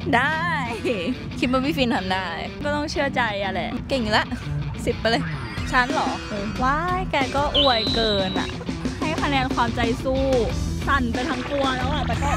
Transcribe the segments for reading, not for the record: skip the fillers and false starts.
ได้คิดว่าพี่ฟินทำได้ก็ต้องเชื่อใจอะแหละเก่งละ10ไปเลยฉันเหรอว้ายแกก็อวยเกินอะให้คะแนนความใจสู้สั่นไปทั้งตัวแล้วอะแต่ก็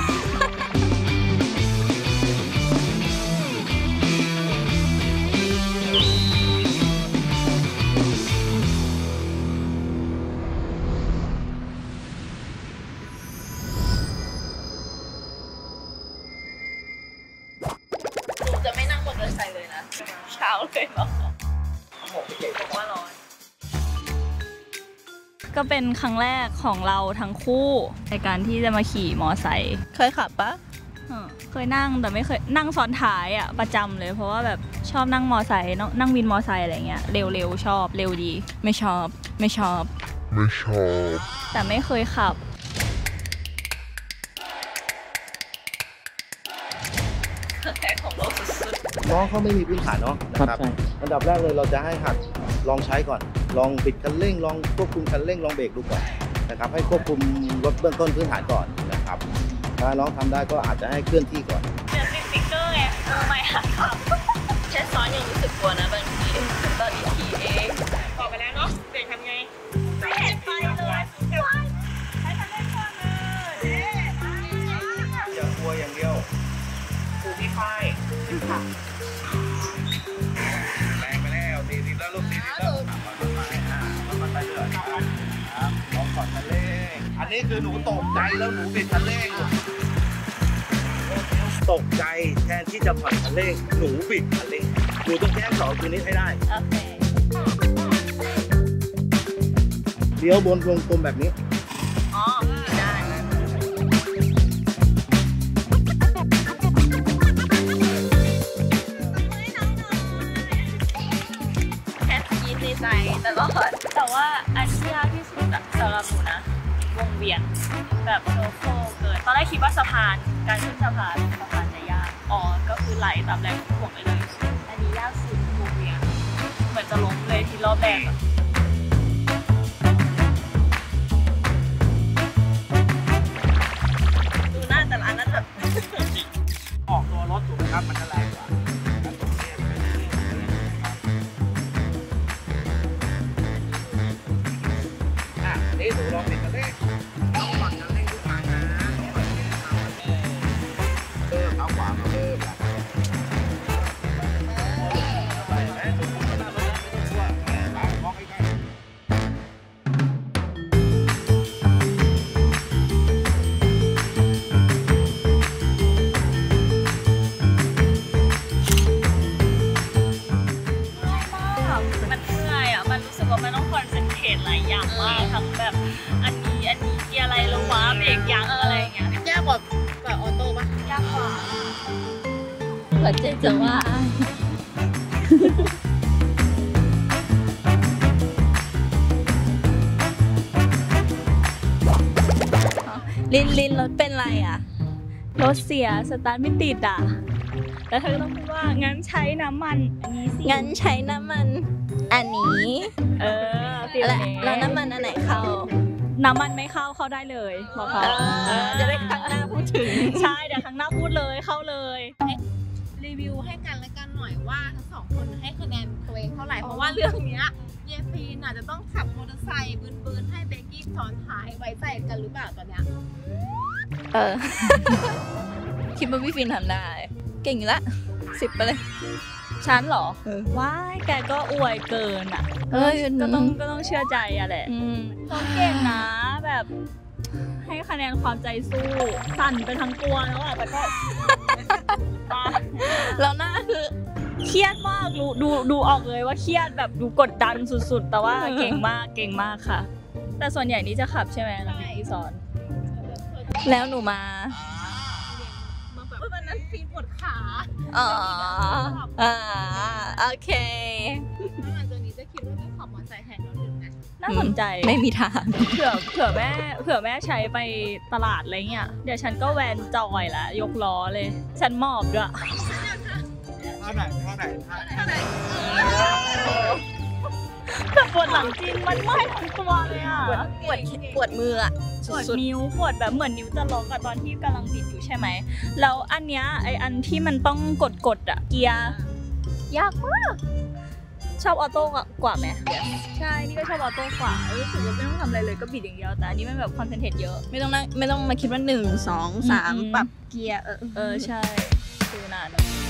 จะไม่นั่งมอเตอร์ไซค์เลยนะเช้าเลยเหรอบอกว่าร้อนก็เป็นครั้งแรกของเราทั้งคู่ในการที่จะมาขี่มอไซค์เคยขับปะเคยนั่งแต่ไม่เคยนั่งซ้อนท้ายอ่ะประจำเลยเพราะว่าแบบชอบนั่งมอไซค์นั่งวินมอไซค์อะไรเงี้ยเร็วๆชอบเร็วดีไม่ชอบแต่ไม่เคยขับน้องเขาไม่มีพื้นฐานเนาะนะครับอันดับแรกเลยเราจะให้หัดลองใช้ก่อนลองบิดคันเร่งลองควบคุมคันเร่งลองเบรกดูก่อนนะครับให้ควบคุมรถเบื้องต้นพื้นฐานก่อนนะครับถ้าน้องทำได้ก็อาจจะให้เคลื่อนที่ก่อนเดี๋ยวติดสติ๊กเกอร์ไงไม่หัดขับแค่ซ้อนยังรู้สึกกลัวนะบางทีตอนนี้ขี่เองบอกไปแล้วเนาะเบรกทำไงไม่เห็นไปเลยใช้คันเร่งก่อนเลยอย่ากลัวอย่างเดียวคือพี่ฝ้ายค่ะแรงไปแล้ว40แล้วลูก40แล้วมันไปเรื่อยครับลองผ่อนคันเร่งอันนี้คือหนูตกใจแล้วหนูบิดคันเร่งตกใจแทนที่จะผ่อนคันเร่งหนูบิดคันเร่งหนูต้องแก้2ตัวนี้ให้ได้โอเคเลี้ยวบนวงกลมแบบนี้อ๋อได้ใจตลอดแต่ว่าอันที่ยากที่สุดสำหรับหนูนะวงเวียนแบบโซโฟเกินตอนแรกคิดว่าสะพานการขึ้นสะพานจะยากก็คือไหลตามแรงถ่วงไปเลยอันนี้ยากสุดวงเวียนเหมือนจะล้มเลยที่รอบแรกดูหน้าแต่ละอันนั้นแบบออกตัวรถถูกไหมครับมันจะแรงกว่านี่หนูลองบิดคันเร่งต้องผ่อนคันเร่งทุกครั้งนะเอาขวามาเริ่มไปไหมหนูก็นั่งรถไม่ต้องกลัวล้างมองใกล้มันเหนื่อยอ่ะมันรู้สึกว่ามันต้องคอนเซนเทรตหลายอย่างมากทั้งแบบอันนี้เกียร์อะไรลงวะเบรกยั้งอะไรอย่างเงี้ยยากกว่าออโต้ปะยากกว่าหัวใจจะว่าลินรถเป็นไรอ่ะรถเสียสตาร์ทไม่ติดอ่ะแล้วเธอต้องพูดว่างั้นใช้น้ำมันอันนี้สิงั้นใช้น้ำมันอันนี้แล้วน้ำมันอันไหนเข้าน้ำมันไม่เข้าได้เลยบอกเขาจะได้ครั้งหน้าพูดถึงใช่เดี๋ยวครั้งหน้าพูดเลยเข้าเลยรีวิวให้กันและกันหน่อยว่าทั้งสองคนให้คะแนนตัวเองเท่าไหร่เพราะว่าเรื่องนี้เยฟีนอาจจะต้องขับมอเตอร์ไซค์บืนให้เบกกี้ซ้อนท้ายไว้ใจกันหรือเปล่าตอนเนี้ยคิดว่าพี่ฟินทำได้เก่งละ10ไปเลยฉันเหรอว้ายแกก็อวยเกินอ่ะก็ต้องเชื่อใจอะแหละเขาเก่งนะแบบให้คะแนนความใจสู้สั่นไปทั้งตัวแล้วอะแต่ก็แล้วหน้าคือเครียดมากดูออกเลยว่าเครียดแบบดูกดดันสุดๆแต่ว่าเก่งมากค่ะแต่ส่วนใหญ่นี้จะขับใช่ไหมน้องพี่สอนแล้วหนูมาวันนั้นฟีนปวดขาโอเคถ้าหลังจากนี้จะคิดว่าจะขับมอเตอร์ไซค์แทนรถหรือไงน่าสนใจไม่มีทางเผื่อแม่ใช้ไปตลาดอะไรเงี้ยเดี๋ยวฉันก็แวนจอยละยกล้อเลยฉันมอบด้วยท่าไหนแต่ปวดหลังจริงมันเมื่อยทั้งตัวเลยอ่ะปวดมืออ่ะปวดสุดนิ้วปวดแบบเหมือนนิ้วจะล็อกอะตอนที่กำลังบิดอยู่ใช่ไหมแล้วอันเนี้ยไออันที่มันต้องกดอะเกียร์ยากมากชอบออโต้กว่าไหมใช่นี่ก็ชอบออโต้กว่ารู้สึกว่าไม่ต้องทำอะไรเลยก็บิดอย่างเดียวแต่อันนี้มันแบบคอนเซนเทรตเยอะไม่ต้องมาคิดว่า1 2 3 ปรับเกียร์ใช่ฟิลนั้น